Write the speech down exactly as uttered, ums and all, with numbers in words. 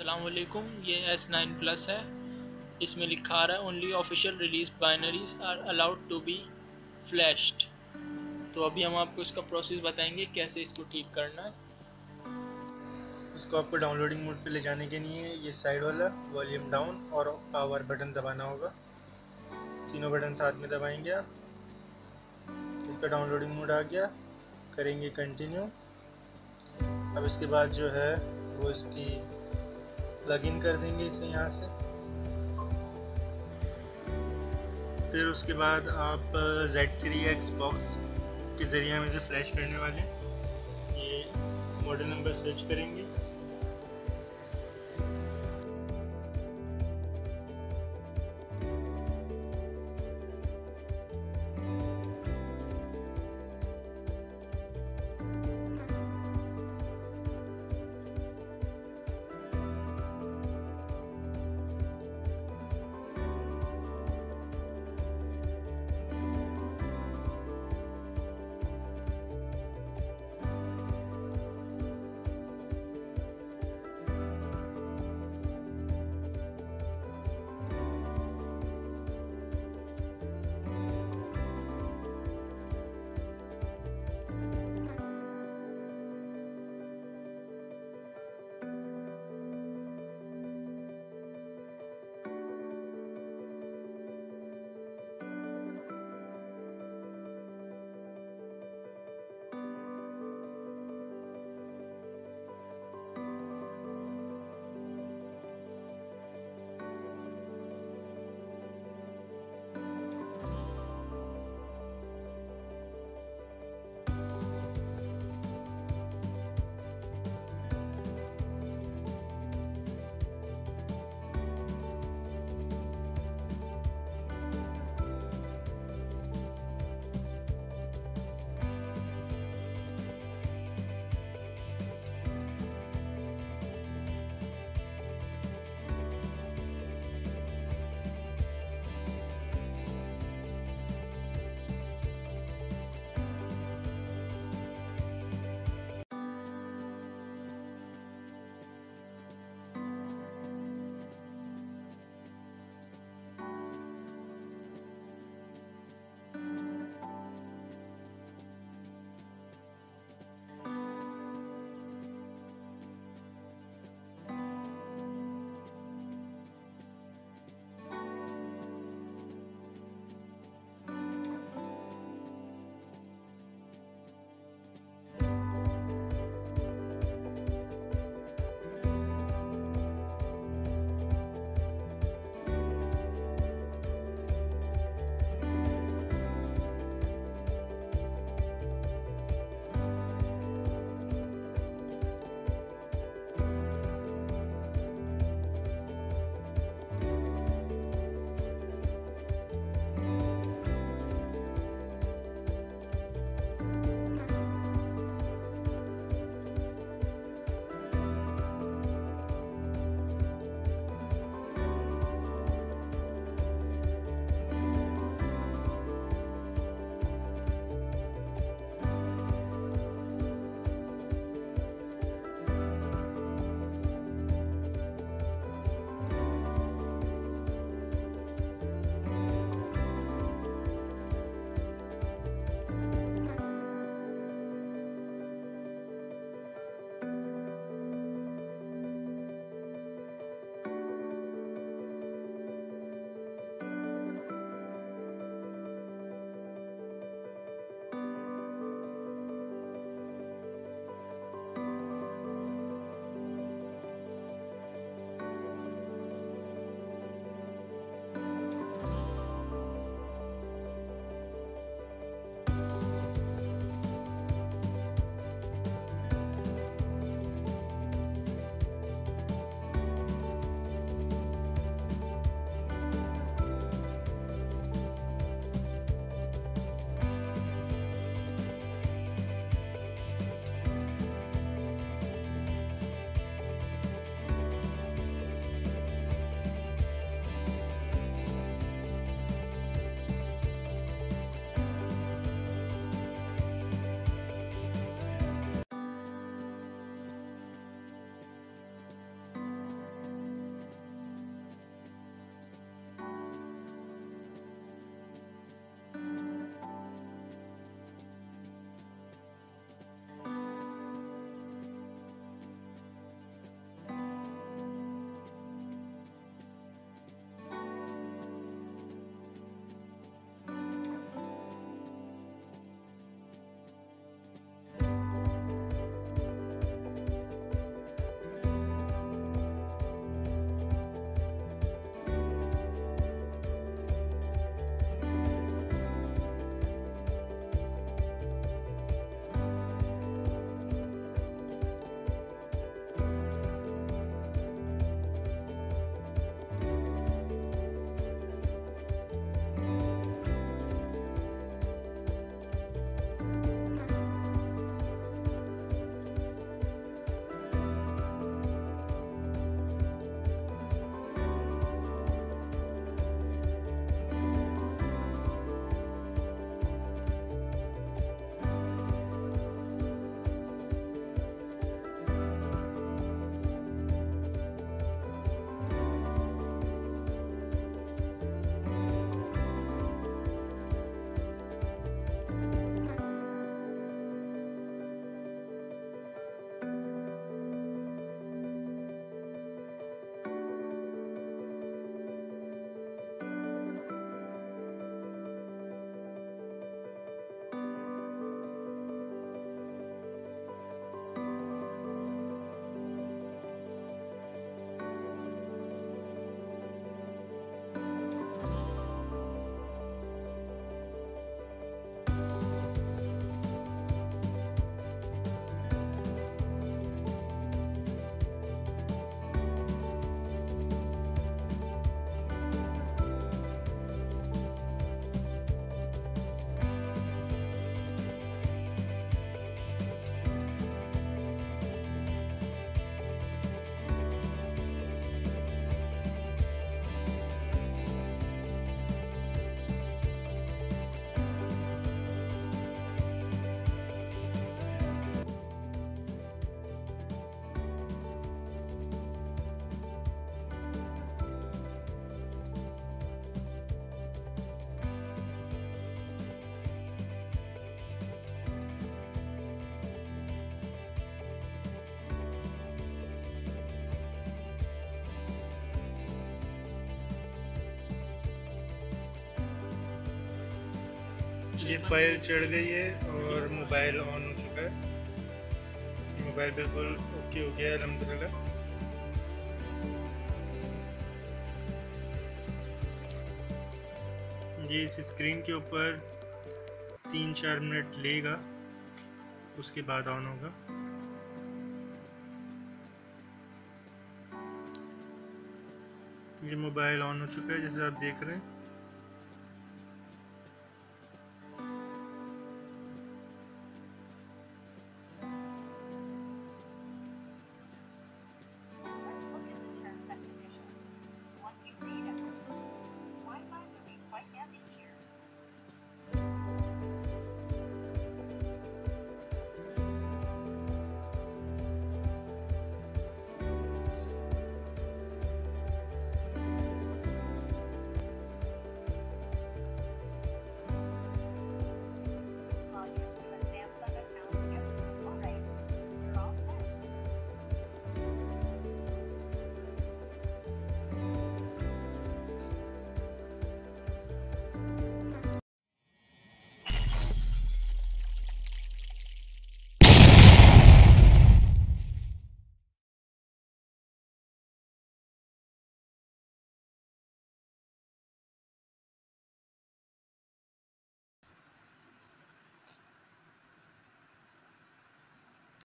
अस्सलाम वालेकुम। ये एस नाइन प्लस है। इसमें लिखा आ रहा है only official release binaries are allowed to be flashed. तो अभी हम आपको इसका प्रोसेस बताएंगे कैसे इसको ठीक करना है। इसको आपको डाउनलोडिंग मोड पे ले जाने के लिए ये साइड वाला वॉल्यूम डाउन और पावर बटन दबाना होगा। तीनों बटन साथ में दबाएंगे आप। इसका डाउनलोडिंग मोड आ गया, करेंगे कंटिन्यू। अब इसके बाद जो है वो इसकी प्लग इन कर देंगे इसे यहाँ से। फिर उसके बाद आप जेड थ्री एक्स बॉक्स के ज़रिए हम इसे फ्लैश करने वाले हैं। ये मॉडल नंबर सर्च करेंगे। ये फाइल चढ़ गई है और मोबाइल ऑन हो चुका है। मोबाइल बिल्कुल ओके हो गया है अल्हम्दुलिल्लाह। ये इस स्क्रीन के ऊपर तीन चार मिनट लेगा, उसके बाद ऑन होगा। ये मोबाइल ऑन हो चुका है जैसे आप देख रहे हैं।